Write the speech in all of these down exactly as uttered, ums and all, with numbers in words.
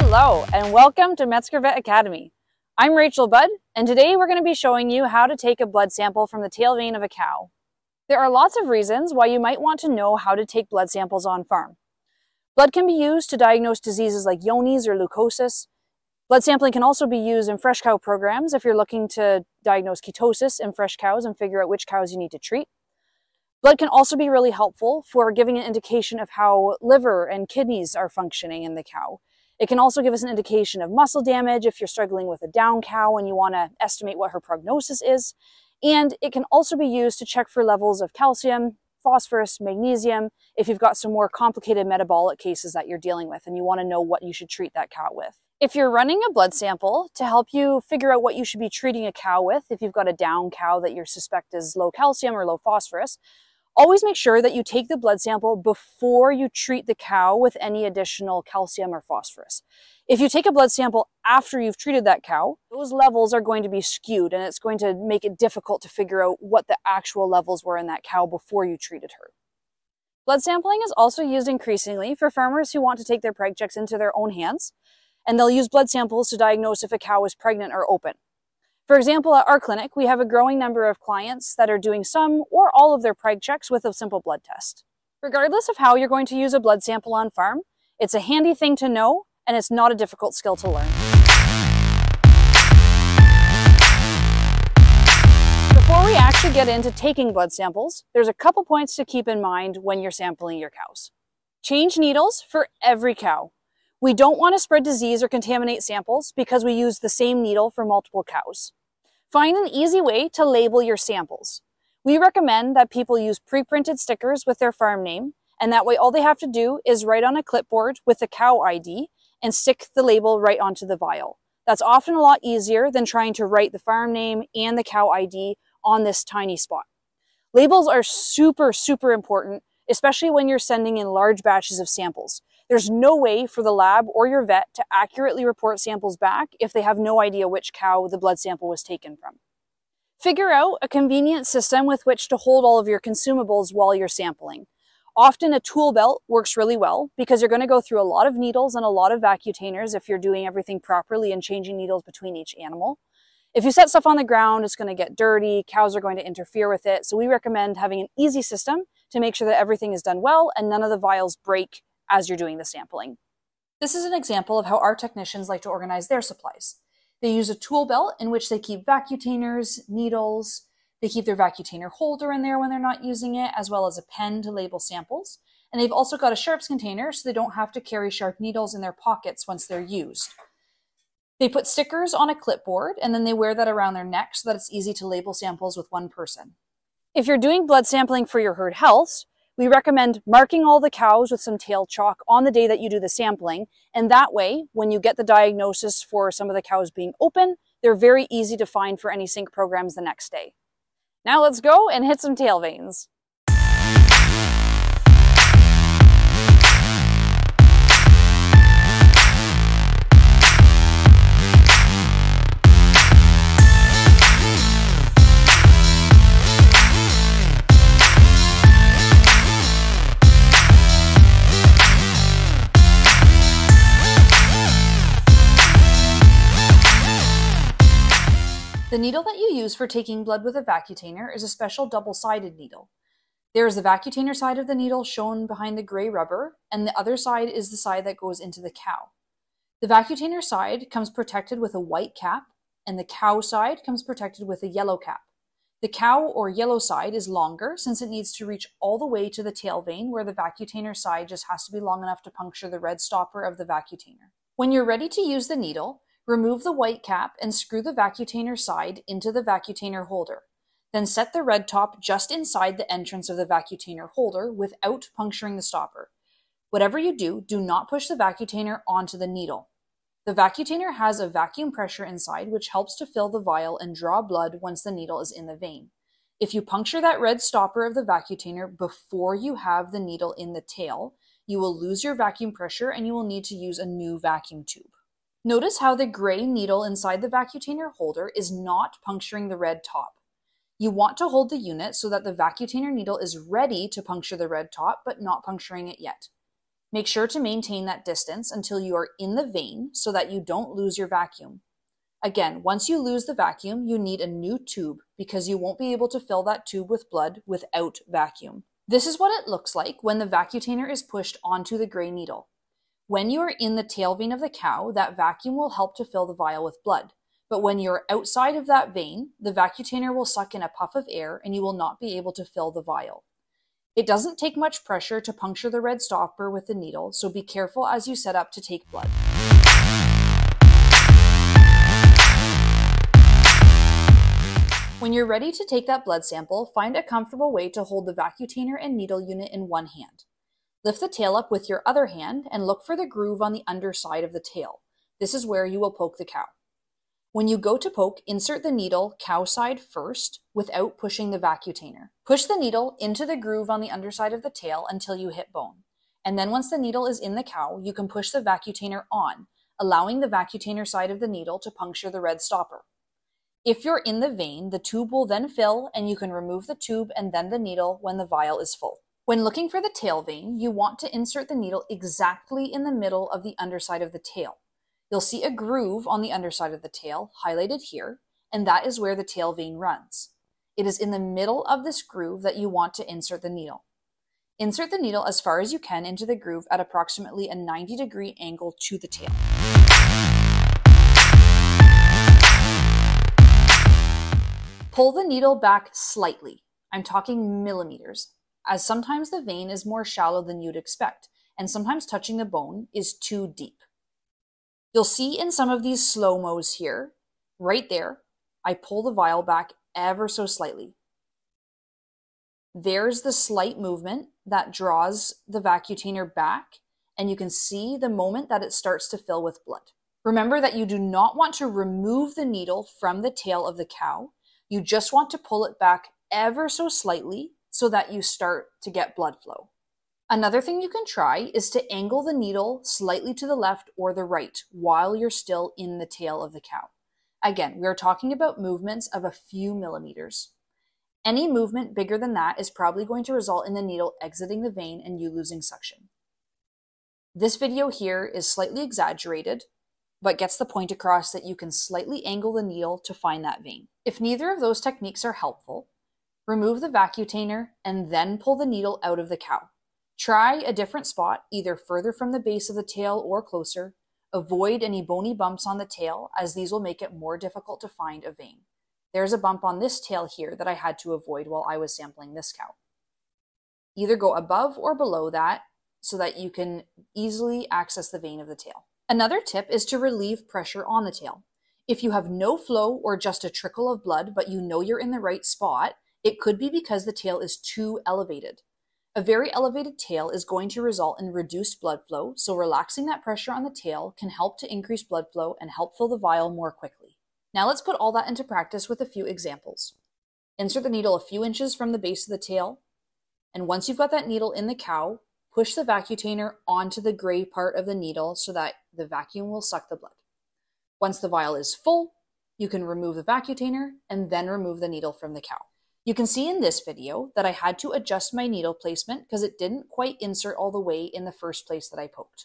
Hello, and welcome to Metzger Vet Academy. I'm Rachel Budd, and today we're going to be showing you how to take a blood sample from the tail vein of a cow. There are lots of reasons why you might want to know how to take blood samples on farm. Blood can be used to diagnose diseases like Johne's or leukosis. Blood sampling can also be used in fresh cow programs if you're looking to diagnose ketosis in fresh cows and figure out which cows you need to treat. Blood can also be really helpful for giving an indication of how liver and kidneys are functioning in the cow. It can also give us an indication of muscle damage if you're struggling with a down cow and you want to estimate what her prognosis is. And it can also be used to check for levels of calcium, phosphorus, magnesium, if you've got some more complicated metabolic cases that you're dealing with and you want to know what you should treat that cow with. If you're running a blood sample to help you figure out what you should be treating a cow with, if you've got a down cow that you suspect is low calcium or low phosphorus, always make sure that you take the blood sample before you treat the cow with any additional calcium or phosphorus. If you take a blood sample after you've treated that cow, those levels are going to be skewed and it's going to make it difficult to figure out what the actual levels were in that cow before you treated her. Blood sampling is also used increasingly for farmers who want to take their preg checks into their own hands, and they'll use blood samples to diagnose if a cow is pregnant or open. For example, at our clinic, we have a growing number of clients that are doing some or all of their preg checks with a simple blood test. Regardless of how you're going to use a blood sample on farm, it's a handy thing to know, and it's not a difficult skill to learn. Before we actually get into taking blood samples, there's a couple points to keep in mind when you're sampling your cows. Change needles for every cow. We don't want to spread disease or contaminate samples because we use the same needle for multiple cows. Find an easy way to label your samples. We recommend that people use pre-printed stickers with their farm name, and that way all they have to do is write on a clipboard with the cow I D and stick the label right onto the vial. That's often a lot easier than trying to write the farm name and the cow I D on this tiny spot. Labels are super, super important, especially when you're sending in large batches of samples. There's no way for the lab or your vet to accurately report samples back if they have no idea which cow the blood sample was taken from. Figure out a convenient system with which to hold all of your consumables while you're sampling. Often a tool belt works really well because you're going to go through a lot of needles and a lot of vacutainers if you're doing everything properly and changing needles between each animal. If you set stuff on the ground, it's going to get dirty, cows are going to interfere with it, so we recommend having an easy system to make sure that everything is done well and none of the vials break as you're doing the sampling. This is an example of how our technicians like to organize their supplies. They use a tool belt in which they keep vacutainers, needles, they keep their vacutainer holder in there when they're not using it, as well as a pen to label samples. And they've also got a sharps container so they don't have to carry sharp needles in their pockets once they're used. They put stickers on a clipboard and then they wear that around their neck so that it's easy to label samples with one person. If you're doing blood sampling for your herd health, we recommend marking all the cows with some tail chalk on the day that you do the sampling, and that way, when you get the diagnosis for some of the cows being open, they're very easy to find for any sync programs the next day. Now let's go and hit some tail veins. The needle that you use for taking blood with a vacutainer is a special double-sided needle. There is the vacutainer side of the needle shown behind the gray rubber, and the other side is the side that goes into the cow. The vacutainer side comes protected with a white cap, and the cow side comes protected with a yellow cap. The cow or yellow side is longer since it needs to reach all the way to the tail vein, where the vacutainer side just has to be long enough to puncture the red stopper of the vacutainer. When you're ready to use the needle, remove the white cap and screw the vacutainer side into the vacutainer holder. Then set the red top just inside the entrance of the vacutainer holder without puncturing the stopper. Whatever you do, do not push the vacutainer onto the needle. The vacutainer has a vacuum pressure inside which helps to fill the vial and draw blood once the needle is in the vein. If you puncture that red stopper of the vacutainer before you have the needle in the tail, you will lose your vacuum pressure and you will need to use a new vacuum tube. Notice how the gray needle inside the vacutainer holder is not puncturing the red top. You want to hold the unit so that the vacutainer needle is ready to puncture the red top, but not puncturing it yet. Make sure to maintain that distance until you are in the vein so that you don't lose your vacuum. Again, once you lose the vacuum, you need a new tube because you won't be able to fill that tube with blood without vacuum. This is what it looks like when the vacutainer is pushed onto the gray needle. When you are in the tail vein of the cow, that vacuum will help to fill the vial with blood. But when you're outside of that vein, the vacutainer will suck in a puff of air and you will not be able to fill the vial. It doesn't take much pressure to puncture the red stopper with the needle, so be careful as you set up to take blood. When you're ready to take that blood sample, find a comfortable way to hold the vacutainer and needle unit in one hand. Lift the tail up with your other hand and look for the groove on the underside of the tail. This is where you will poke the cow. When you go to poke, insert the needle cow side first without pushing the vacutainer. Push the needle into the groove on the underside of the tail until you hit bone. And then once the needle is in the cow, you can push the vacutainer on, allowing the vacutainer side of the needle to puncture the red stopper. If you're in the vein, the tube will then fill and you can remove the tube and then the needle when the vial is full. When looking for the tail vein, you want to insert the needle exactly in the middle of the underside of the tail. You'll see a groove on the underside of the tail, highlighted here, and that is where the tail vein runs. It is in the middle of this groove that you want to insert the needle. Insert the needle as far as you can into the groove at approximately a ninety degree angle to the tail. Pull the needle back slightly. I'm talking millimeters, as sometimes the vein is more shallow than you'd expect, and sometimes touching the bone is too deep. You'll see in some of these slow-mos here, right there, I pull the vial back ever so slightly. There's the slight movement that draws the vacutainer back, and you can see the moment that it starts to fill with blood. Remember that you do not want to remove the needle from the tail of the cow. You just want to pull it back ever so slightly so that you start to get blood flow. Another thing you can try is to angle the needle slightly to the left or the right while you're still in the tail of the cow. Again, we are talking about movements of a few millimeters. Any movement bigger than that is probably going to result in the needle exiting the vein and you losing suction. This video here is slightly exaggerated, but gets the point across that you can slightly angle the needle to find that vein. If neither of those techniques are helpful, remove the vacutainer and then pull the needle out of the cow. Try a different spot, either further from the base of the tail or closer. Avoid any bony bumps on the tail, as these will make it more difficult to find a vein. There's a bump on this tail here that I had to avoid while I was sampling this cow. Either go above or below that so that you can easily access the vein of the tail. Another tip is to relieve pressure on the tail. If you have no flow or just a trickle of blood, but you know you're in the right spot, it could be because the tail is too elevated. A very elevated tail is going to result in reduced blood flow, so relaxing that pressure on the tail can help to increase blood flow and help fill the vial more quickly. Now let's put all that into practice with a few examples. Insert the needle a few inches from the base of the tail, and once you've got that needle in the cow, push the vacutainer onto the gray part of the needle so that the vacuum will suck the blood. Once the vial is full, you can remove the vacutainer and then remove the needle from the cow. You can see in this video that I had to adjust my needle placement because it didn't quite insert all the way in the first place that I poked.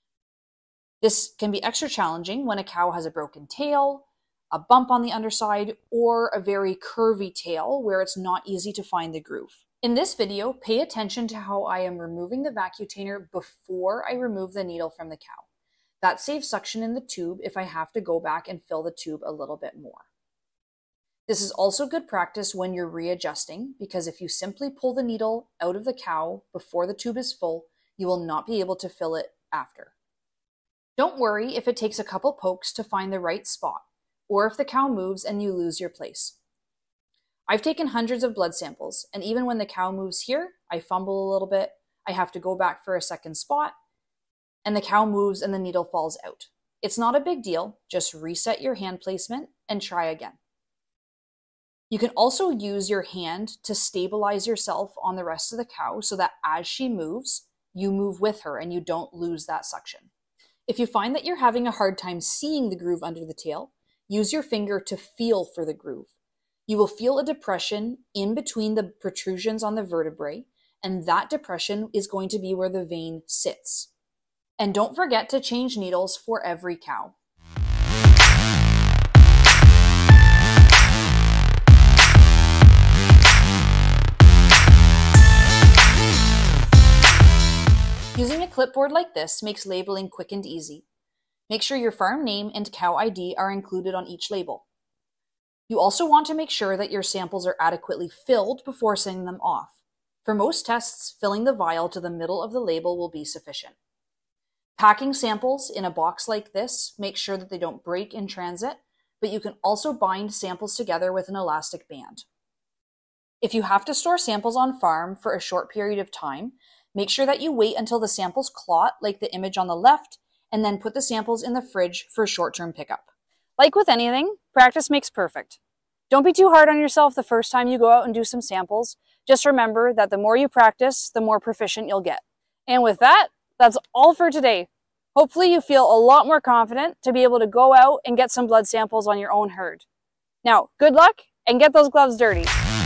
This can be extra challenging when a cow has a broken tail, a bump on the underside, or a very curvy tail where it's not easy to find the groove. In this video, pay attention to how I am removing the vacutainer before I remove the needle from the cow. That saves suction in the tube if I have to go back and fill the tube a little bit more. This is also good practice when you're readjusting, because if you simply pull the needle out of the cow before the tube is full, you will not be able to fill it after. Don't worry if it takes a couple pokes to find the right spot, or if the cow moves and you lose your place. I've taken hundreds of blood samples, and even when the cow moves here, I fumble a little bit, I have to go back for a second spot, and the cow moves and the needle falls out. It's not a big deal, just reset your hand placement and try again. You can also use your hand to stabilize yourself on the rest of the cow so that as she moves, you move with her and you don't lose that suction. If you find that you're having a hard time seeing the groove under the tail, use your finger to feel for the groove. You will feel a depression in between the protrusions on the vertebrae, and that depression is going to be where the vein sits. And don't forget to change needles for every cow. Using a clipboard like this makes labeling quick and easy. Make sure your farm name and cow I D are included on each label. You also want to make sure that your samples are adequately filled before sending them off. For most tests, filling the vial to the middle of the label will be sufficient. Packing samples in a box like this makes sure that they don't break in transit, but you can also bind samples together with an elastic band. If you have to store samples on farm for a short period of time, make sure that you wait until the samples clot, like the image on the left, and then put the samples in the fridge for short-term pickup. Like with anything, practice makes perfect. Don't be too hard on yourself the first time you go out and do some samples. Just remember that the more you practice, the more proficient you'll get. And with that, that's all for today. Hopefully you feel a lot more confident to be able to go out and get some blood samples on your own herd. Now, good luck and get those gloves dirty.